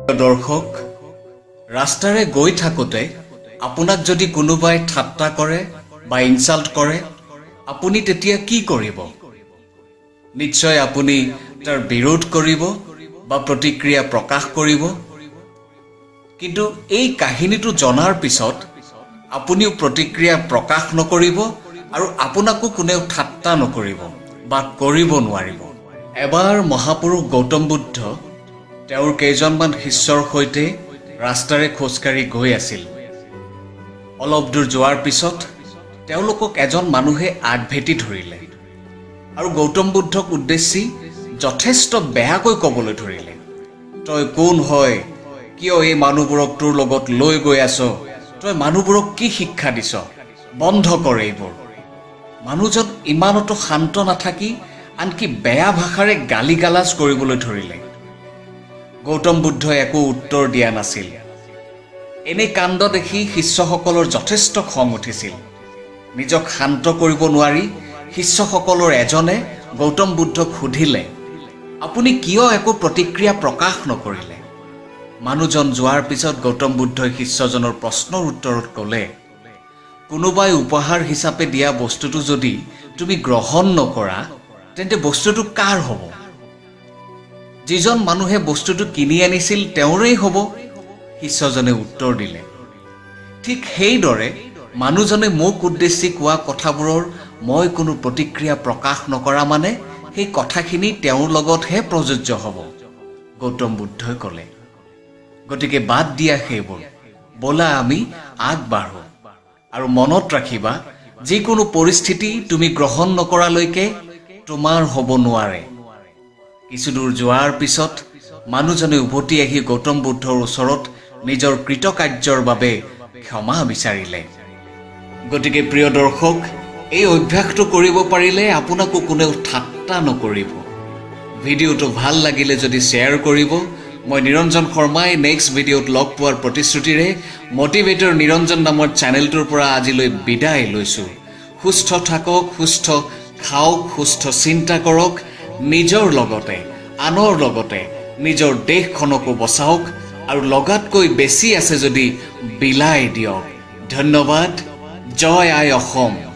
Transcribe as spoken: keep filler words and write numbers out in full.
দৰ্শক ৰাস্তাৰে গৈ থাকোতে আপোনাক যদি কোনোবাই ঠাট্টা কৰে বা ইনসাল্ট কৰে আপুনি তেতিয়া কি কৰিব নিশ্চয় আপুনি তাৰ বিৰোধ কৰিব বা প্ৰতিক্ৰিয়া প্ৰকাশ কৰিব কিন্তু এই কাহিনীটো জনাৰ পিছত আপুনিও প্ৰতিক্ৰিয়া প্ৰকাশ নকৰিব আৰু আপোনাকো কোনেও ঠাট্টা নকৰিব বা কৰিব নোৱাৰিব এবাৰ মহাপুৰুষ গৌতম বুদ্ধ তেওঁৰ কেইজনমান শিষ্যৰ সৈতে ৰাস্তাৰে খোজকাঢ়ি গৈ আছিল অলপ দূৰ যোৱাৰ পিছত তেওঁলোকক এজন মানুহে আগভেটি ধৰিলে আৰু গৌতম বুদ্ধক উদ্দেশ্যি যথেষ্ট বেয়াকৈ ক'বলৈ ধৰিলে তই কোন হয় কিয় এই মানুহবোৰক তোৰ লগত লৈ গৈ আছ তই মানুহবোৰক কি শিক্ষা দিছ বন্ধ কৰ এইবোৰ মানুহজন ইমানতো শান্ত নাথাকি আনকি বেয়া ভাষাৰে গালিগালাজ কৰিবলৈ ধৰিলে গৌতম বুদ্ধই একো উত্তৰ দিয়া নাছিল এনে কাণ্ড দেখি শিষ্যসকলৰ যথেষ্ট খং উঠিছিল নিজক শান্ত কৰিব নোৱাৰি শিষ্যসকলৰ এজনে গৌতম বুদ্ধক সুধিলে আপুনি কিয় একো প্ৰতিক্ৰিয়া প্ৰকাশ নকৰিলে মানুহজন যোৱাৰ পিছত গৌতম বুদ্ধই শিষ্যজনৰ প্ৰশ্নৰ উত্তৰত ক'লে কোনোবাই উপহাৰ হিচাপে দিয়া বস্তুটো যদি তুমি গ্ৰহণ নকৰা তেন্তে বস্তুটো কাৰ হ'ব যিজন মানুহে বস্তুটো কিনি আনিছিল তেওঁৰেই হ'ব শিষ্যজনে উত্তৰ দিলে ঠিক সেইদৰে মানুহজনে মোক উদ্দেশ্যি কোৱা কথাবোৰৰ মই কোনো প্ৰতিক্ৰিয়া প্ৰকাশ নকৰা মানে সেই কথাখিনি তেওঁৰ লগতহে প্ৰযোজ্য হ'ব গৌতম বুদ্ধই ক'লে গতিকে বাদ দিয়া সেইবোৰ বলা আমি আগবাঢ়ো আৰু মনত ৰাখিবা যিকোনো পৰিস্থিতি তুমি গ্ৰহণ নকৰালৈকে তোমাৰ হ'ব নোৱাৰে কিছু দূৰ যোৱাৰ পিছত মানুহজনে উভতি আহি গৌতম বুদ্ধৰ ওচৰত নিজৰ কৃতকাৰ্যৰ বাবে ক্ষমা বিচাৰিলে গতিকে প্ৰিয় দৰ্শক এই অভ্যাসটো কৰিব পাৰিলে আপোনাকো কোনেও ঠাট্টা নকৰিব ভিডিঅ'টো ভাল লাগিলে যদি শ্বেয়াৰ কৰিব মই নিৰঞ্জন শৰ্মাই নেক্সট ভিডিঅ'ত লগ পোৱাৰ প্ৰতিশ্ৰুতিৰে মটিভেটৰ নিৰঞ্জন নামৰ চেনেলটোৰ পৰা আজিলৈ বিদায় লৈছোঁ সুস্থ থাকক সুস্থ খাওক সুস্থ চিন্তা কৰক নিজৰ লগতে আনৰ লগতে নিজৰ দেশখনকো বচাওক আৰু লগাতকৈ বেছি আছে যদি বিলাই দিয়ক ধন্যবাদ জয় আই অসম।